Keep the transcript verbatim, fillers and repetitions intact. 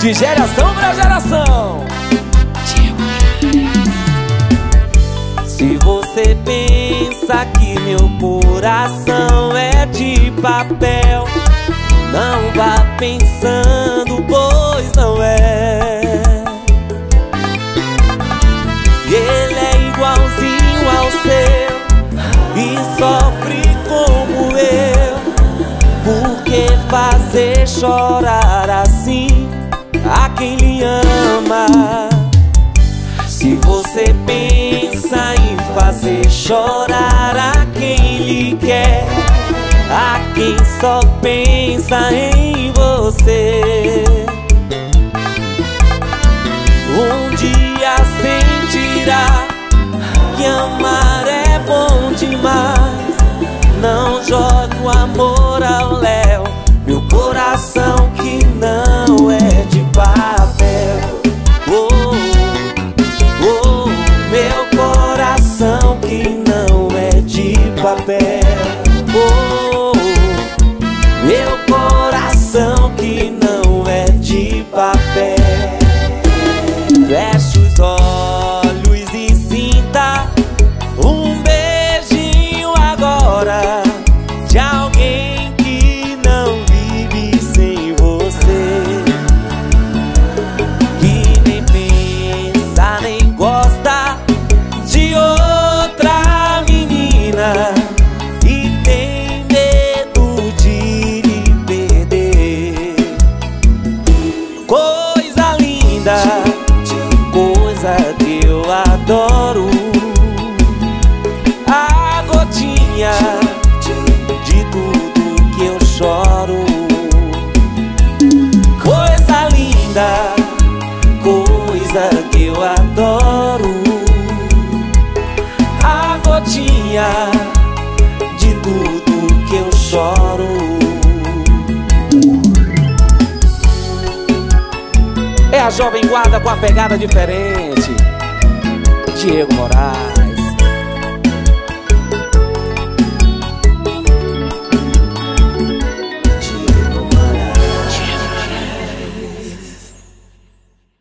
de geração pra geração. Se você pensa que meu coração é de papel, não vá pensando, pois não é. Ele é igualzinho ao seu e sofre como eu. Por que fazer chorar assim a quem lhe ama? Se você pensa em fazer chorar a quem lhe quer, a quem só pensa em você, um dia sentirá que amar é bom demais. Não jogue o amor ao léu, meu coração que não é de papel. Oh, oh, meu coração que não é de papel. Oh, meu coração que não é de papel. Feche os olhos e sinta um beijinho agora de alguém que não vive sem você, que nem pensa nem gosta de outra menina e tem medo de lhe perder. Coisa linda, coisa que eu adoro, a gotinha de tudo que eu choro. Coisa linda, coisa que eu adoro, a gotinha de tudo que eu choro. É a Jovem Guarda com a pegada diferente, Diego Moraes.